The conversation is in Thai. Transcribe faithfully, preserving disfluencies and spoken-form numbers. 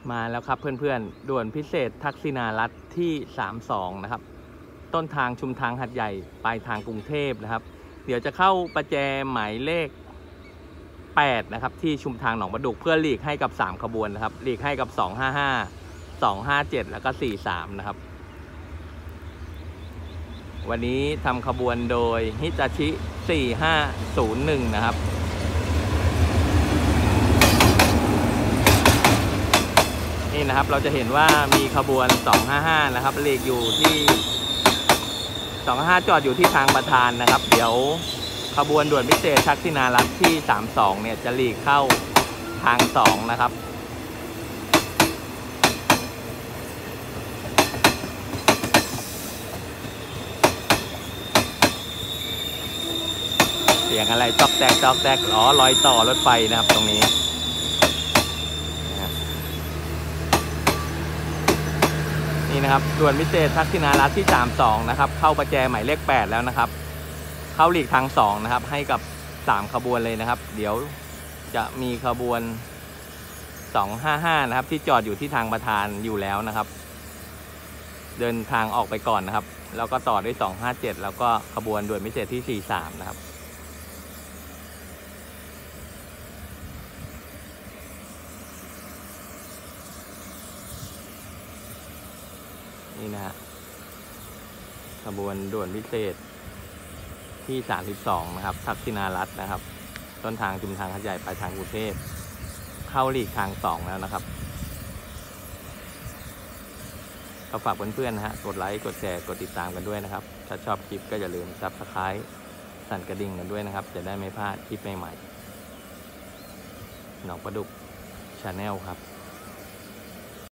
มาแล้วครับเพื่อนๆด่วนพิเศษทักษิณารัฐที่สามสิบสองนะครับต้นทางชุมทางหัดใหญ่ปลายทางกรุงเทพนะครับเดี๋ยวจะเข้าประแจหมายเลขแปดนะครับที่ชุมทางหนองประดุกเพื่อหลีกให้กับสามขบวนนะครับหลีกให้กับสองห้าห้า สองห้าเจ็ดแล้วก็สี่สามนะครับวันนี้ทำขบวนโดยฮิตาชิสี่ห้าศูนย์หนึ่งนะครับนี่นะครับเราจะเห็นว่ามีขบวนสองห้าห้านะครับหลีกอยู่ที่สองห้าห้าจอดอยู่ที่ทางประธานนะครับเดี๋ยวขบวนด่วนพิเศษทักษิณารัฐที่สามสิบสองเนี่ยจะหลีกเข้าทางสองนะครับเสียงอะไรจอกแจกจอกแจกล้อลอยต่อรถไฟนะครับตรงนี้นี่นะครับด่วนพิเศษทักษิณารัฐที่สามสิบสองนะครับเข้าประแจหมายเลขแปดแล้วนะครับเข้าหลีกทางสองนะครับให้กับสามขบวนเลยนะครับเดี๋ยวจะมีขบวนสองห้าห้านะครับที่จอดอยู่ที่ทางประธานอยู่แล้วนะครับเดินทางออกไปก่อนนะครับแล้วก็ต่อด้วยสองห้าเจ็ดแล้วก็ขบวนด่วนพิเศษที่สี่สามนะครับนี่นะฮะขบวนด่วนพิเศษที่สามสิบสองนะครับทักษิณารัฐนะครับต้นทางชุมทางหัดใหญ่ปลายทางกรุงเทพเข้าหลีกทางสองแล้วนะครับก็ฝากเพื่อนๆนะฮะกดไลค์กดแชร์กดติดตามกันด้วยนะครับถ้าชอบคลิปก็อย่าลืม ซับสไครบ์ สั่นกระดิ่งกันด้วยนะครับจะได้ไม่พลาดคลิปใหม่ๆหนองประดุก ชาแนลครับ